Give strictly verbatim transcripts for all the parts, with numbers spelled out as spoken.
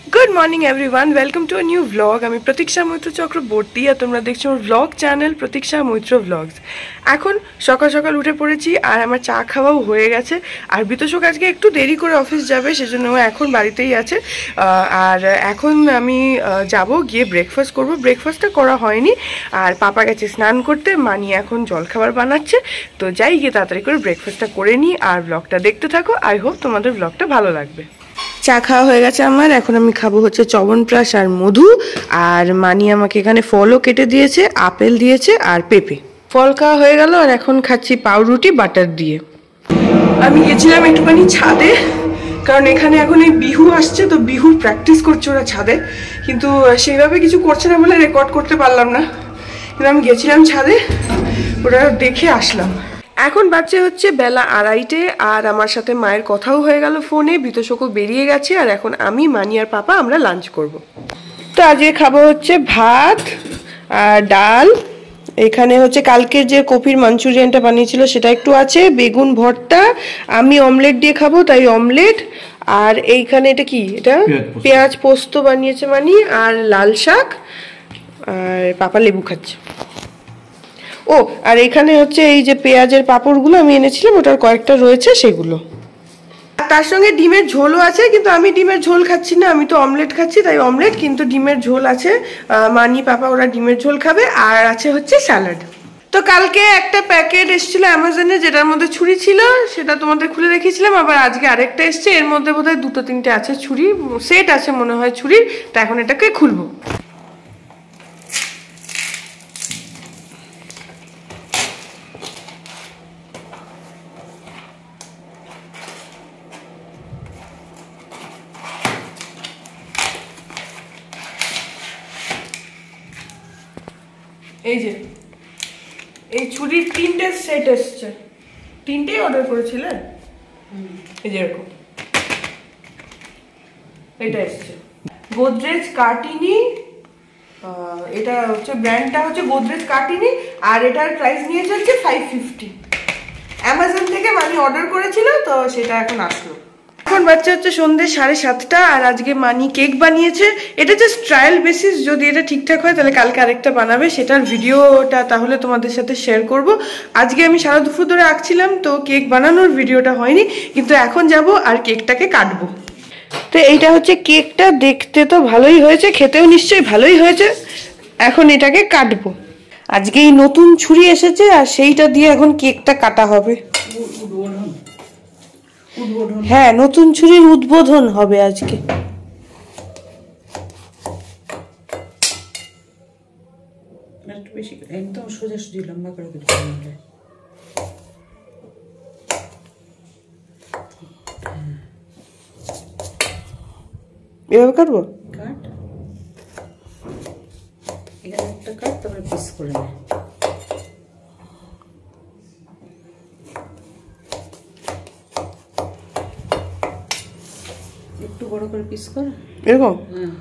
Good morning everyone welcome to a new vlog আমি প্রতীক্ষা মৈত্র চক্রবর্তী আর তোমরা দেখছো আমার ব্লগ চ্যানেল প্রতীক্ষা মৈত্র ব্লগস। এখন সকাল সকাল উঠে পড়েছি আর আমার চা খাওয়াও হয়ে গেছে। আর বিতোষক আজকে একটু দেরি করে অফিস যাবে, সেজন্য ও এখন বাড়িতেই আছে। আর এখন আমি যাব গিয়ে ব্রেকফাস্ট করব। ব্রেকফাস্টটা করা হয়নি, আর পাপা গেছে স্নান করতে, মানি এখন জলখাবার বানাচ্ছে। তো যাই গিয়ে তাড়াতাড়ি করে ব্রেকফাস্টটা করে নিই আর ব্লগটা দেখতে থাকো। আই হোপ তোমাদের ব্লগটা ভালো লাগবে। চা খাওয়া হয়ে গেছে আমার, এখন আমি খাবো হচ্ছে চবনপ্রাশ আর মধু। আর মানি আমাকে এখানে ফলও কেটে দিয়েছে, আপেল দিয়েছে আর পেঁপে। ফল খাওয়া হয়ে গেল আর এখন খাচ্ছি পাউরুটি বাটার দিয়ে। আমি গেছিলাম একটুখানি ছাদে, কারণ এখানে এখন এই বিহু আসছে, তো বিহুর প্র্যাকটিস করছে ওরা ছাদে, কিন্তু সেইভাবে কিছু করছে না বলে রেকর্ড করতে পারলাম না। কিন্তু আমি গেছিলাম ছাদে, ওরা দেখে আসলাম। এখন বাচ্চা হচ্ছে বেলা আড়াইটে, আর আমার সাথে মায়ের কথাও হয়ে গেল ফোনে। বিতোষকও বেরিয়ে গেছে, আর এখন আমি, মানি আর পাপা আমরা লাঞ্চ করব। তো আজকে খাবো হচ্ছে ভাত আর ডাল। এখানে হচ্ছে কালকে যে কপির মাঞ্চুরিয়ানটা বানিয়েছিল সেটা একটু আছে, বেগুন ভর্তা। আমি অমলেট দিয়ে খাবো তাই অমলেট। আর এইখানে এটা কি, এটা পেঁয়াজ পোস্ত বানিয়েছে মানি, আর লাল শাক, আর পাপা লেবু খাচ্ছে। ও আর এখানে হচ্ছে এই যে পেঁয়াজের পাঁপড়গুলো আমি এনেছিলাম, ওটার কয়েকটা রয়েছে সেগুলো। তার সঙ্গে ডিমের ঝোলও আছে, কিন্তু আমি ডিমের ঝোল খাচ্ছি না, আমি তো অমলেট খাচ্ছি তাই অমলেট, কিন্তু ডিমের ঝোল আছে। মানি পাপা ওরা ডিমের ঝোল খাবে। আর আছে হচ্ছে স্যালাড। তো কালকে একটা প্যাকেট এসেছিল অ্যামাজনে, যেটার মধ্যে ছুরি ছিল, সেটা তোমাদের খুলে রেখেছিলাম। আবার আজকে আরেকটা এসছে, এর মধ্যে বোধহয় দুটো তিনটে আছে ছুরি, সেট আছে মনে হয় ছুরির। তা এখন এটাকে খুলবো। এই যে এই ছুরির তিনটে সেট এসছে, তিনটেই অর্ডার করেছিলে। এই যে এরকম এটা এসছে গোদরেজ কার্টিনি। এটা হচ্ছে ব্র্যান্ডটা হচ্ছে গোদরেজ কার্টিনি, আর এটার প্রাইস নিয়েছে হচ্ছে ফাইভ ফিফটি। অ্যামাজন থেকে মানি অর্ডার করেছিল, তো সেটা এখন আসলো। এখন বাচ্চা হচ্ছে সন্ধ্যে সাড়ে সাতটা, আর আজকে মানি কেক বানিয়েছে। এটা জাস্ট ট্রায়াল বেসিস, যদি এটা ঠিকঠাক হয় তাহলে কালকে আরেকটা বানাবে, সেটার ভিডিওটা তাহলে তোমাদের সাথে শেয়ার করব। আজকে আমি সারা দুপুর ধরে আঁকছিলাম, তো কেক বানানোর ভিডিওটা হয়নি, কিন্তু এখন যাব আর কেকটাকে কাটবো। তো এইটা হচ্ছে কেকটা, দেখতে তো ভালোই হয়েছে, খেতেও নিশ্চয়ই ভালোই হয়েছে। এখন এটাকে কাটবো। আজকে এই নতুন ছুরি এসেছে, আর সেইটা দিয়ে এখন কেকটা কাটা হবে। হ্যাঁ, নতুন ছুরির উদ্বোধন হবে আজকে। একদম সোজাসুজি লম্বা করে এভাবে কাটবো। কাট, এখানে একটা কাট, তারপরে পিস করে নে। একটু বড় করে পিস কর, এরকম। হ্যাঁ,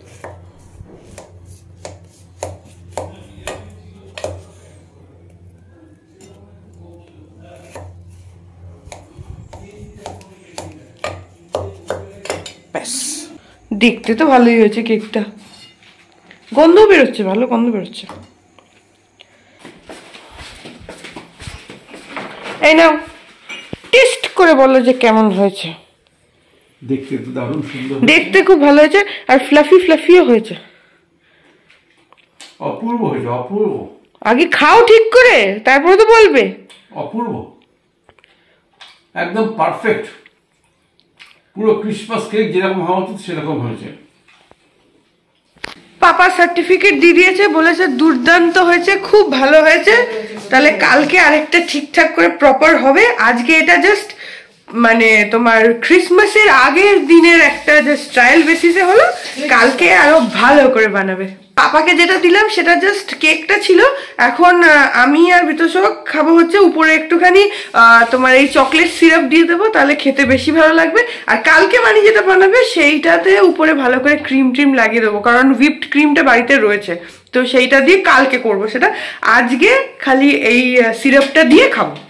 দেখতে তো ভালোই হয়েছে কেকটা, গন্ধ বেরোচ্ছে, ভালো গন্ধ বেরোচ্ছে। এই নাও, টেস্ট করে বলো যে কেমন হয়েছে। দেখতে তো দারুণ সুন্দর, দেখতে খুব ভালো হয়েছে, আর ফ্লাফি ফ্লাফিও হয়েছে। অপূর্ব হয়েছে, অপূর্ব। আগে খাও ঠিক করে, তারপরে তো বলবে। অপূর্ব, একদম পারফেক্ট, পুরো ক্রিসমাস কেক যেরকম হওয়া উচিত সেরকম হয়েছে। পাপা সার্টিফিকেট দিয়ে দিয়েছে, বলেছে দুর্দান্ত হয়েছে, খুব ভালো হয়েছে। তাহলে কালকে আরেকটা ঠিকঠাক করে প্রপার হবে। আজকে এটা জাস্ট মানে তোমার ক্রিসমাসের আগের দিনের একটা জাস্ট ট্রায়াল বেসিসে হলো, কালকে আরো ভালো করে বানাবে। পাপাকে যেটা দিলাম সেটা জাস্ট কেকটা ছিল। এখন আমি আর বিতোষক খাবো হচ্ছে উপরে একটুখানি তোমার এই চকলেট সিরাপ দিয়ে দেবো, তাহলে খেতে বেশি ভালো লাগবে। আর কালকে মানি যেটা বানাবে সেইটাতে উপরে ভালো করে ক্রিম ট্রিম লাগিয়ে দেবো, কারণ হুইপড ক্রিমটা বাড়িতে রয়েছে, তো সেইটা দিয়ে কালকে করবো সেটা। আজকে খালি এই সিরাপটা দিয়ে খাবো।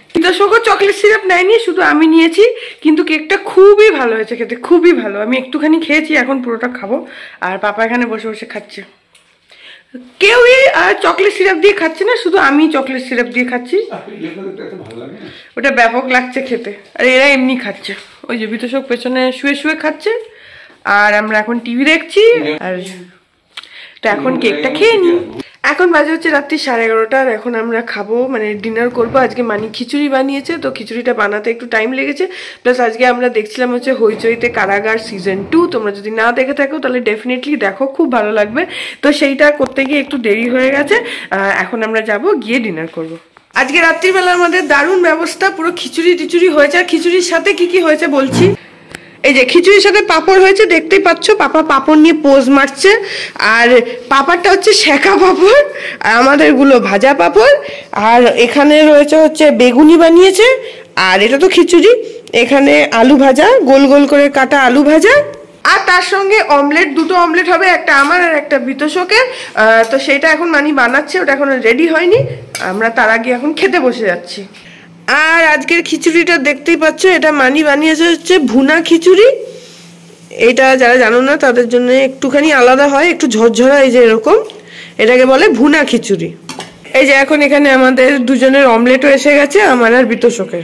বিতোষকও চকলেট সিরাপ নেয়নি, শুধু আমি নিয়েছি। কিন্তু কেকটা খুবই ভালো হয়েছে খেতে, খুবই ভালো। আমি একটুখানি খেয়েছি, এখন পুরোটা খাবো। আর পাপা এখানে বসে বসে খাচ্ছে। কেউই আর চকলেট সিরাপ দিয়ে খাচ্ছে না, শুধু আমি চকলেট সিরাপ দিয়ে খাচ্ছি। ওটা ব্যাপক লাগছে খেতে। আর এরা এমনি খাচ্ছে। ওই যে বিতোষক পেছনে শুয়ে শুয়ে খাচ্ছে, আর আমরা এখন টিভি দেখছি। আর তো এখন কেকটা খেয়ে নি। এখন বাজে হচ্ছে রাত্রি সাড়ে এগারোটা। আর এখন আমরা খাবো, মানে ডিনার করবো। আজকে মানি খিচুড়ি বানিয়েছে, তো খিচুড়িটা বানাতে একটু টাইম লেগেছে। প্লাস আজকে আমরা দেখছিলাম হচ্ছে হইচইতে কারাগার সিজন টু। তোমরা যদি না দেখে থাকো তাহলে ডেফিনেটলি দেখো, খুব ভালো লাগবে। তো সেইটা করতে গিয়ে একটু দেরি হয়ে গেছে। এখন আমরা যাব, গিয়ে ডিনার করব। আজকে রাত্রিবেলা আমাদের দারুণ ব্যবস্থা, পুরো খিচুড়ি টিচুড়ি হয়েছে। আর খিচুড়ির সাথে কি কি হয়েছে বলছি। এই যে খিচুড়ির সাথে পাঁপড় হয়েছে, দেখতেই পাচ্ছ। পাপা পাঁপড় নিয়ে পোজ মারছে। আর পাঁপড়টা হচ্ছে সেকা পাঁপড়, আর আমাদের গুলো ভাজা পাঁপড়। আর এখানে রয়েছে হচ্ছে বেগুনি বানিয়েছে। আর এটা তো খিচুড়ি। এখানে আলু ভাজা, গোল গোল করে কাটা আলু ভাজা। আর তার সঙ্গে অমলেট, দুটো অমলেট হবে, একটা আমার আর একটা বিতোষকের। তো সেটা এখন মানি বানাচ্ছে, ওটা এখন রেডি হয়নি। আমরা তার আগে এখন খেতে বসে যাচ্ছি। আর আজকের খিচুড়িটা দেখতেই পাচ্ছ, এটা মানি বানিয়েছে হচ্ছে ভুনা খিচুড়ি। এটা যারা জানো না তাদের জন্য একটুখানি আলাদা হয়, একটু ঝরঝরা, এই যে এরকম, এটাকে বলে ভুনা খিচুড়ি। এই যে এখন এখানে আমাদের দুজনের অমলেটও এসে গেছে, আমার আর বিতোষকের।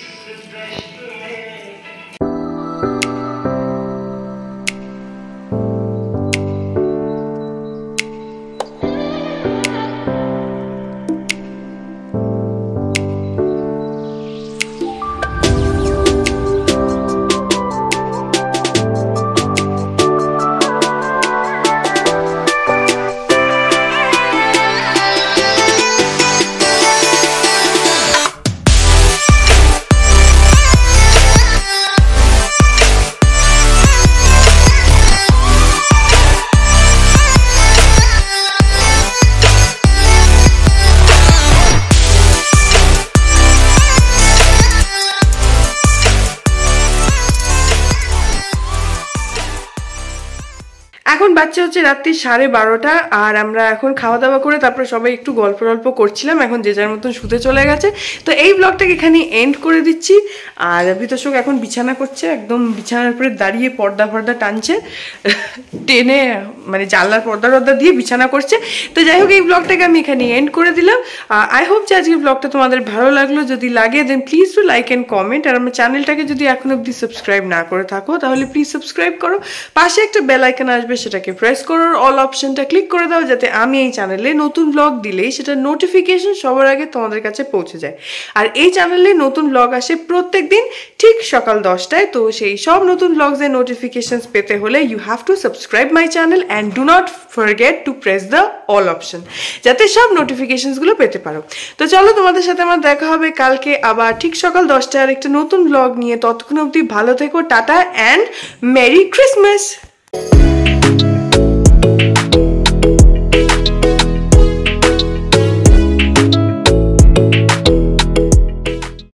এখন বাচ্চা হচ্ছে রাত্রি সাড়ে বারোটা। আর আমরা এখন খাওয়া দাওয়া করে তারপরে সবাই একটু গল্প গল্প করছিলাম। এখন যে যার মতন শুতে চলে গেছে। তো এই ব্লগটাকে এখানে এন্ড করে দিচ্ছি। আর বিতোষক এখন বিছানা করছে, একদম বিছানার উপরে দাঁড়িয়ে পর্দা ফর্দা টানছে, টেনে, মানে জানলার পর্দা টর্দা দিয়ে বিছানা করছে। তো যাই হোক, এই ব্লগটাকে আমি এখানে এন্ড করে দিলাম। আই হোপ যে আজকের ব্লগটা তোমাদের ভালো লাগলো। যদি লাগে then please do like and comment. আর আমার চ্যানেলটাকে যদি এখন অব্দি সাবস্ক্রাইব না করে থাকো তাহলে প্লিজ সাবস্ক্রাইব করো। পাশে একটা বেল আইকন আসবে, সেটাকে প্রেস করো, অল অপশনটা ক্লিক করে দাও, যাতে আমি এই চ্যানেলে নতুন ব্লগ দিলেই সেটা নোটিফিকেশন সবার আগে তোমাদের কাছে পৌঁছে যায়। আর এই চ্যানেলে নতুন ব্লগ আসে প্রত্যেক দিন ঠিক সকাল দশটায়। তো সেই সব নতুন ব্লগসের নোটিফিকেশনস পেতে হলে you have to subscribe my channel and do not forget to press the all option, যাতে সব নোটিফিকেশনসগুলো পেতে পারো। তো চলো, তোমাদের সাথে আমার দেখা হবে কালকে আবার ঠিক সকাল দশটায় আর একটা নতুন ব্লগ নিয়ে। ততক্ষণ অবধি ভালো থেকো, টাটা অ্যান্ড মেরি ক্রিসমাস।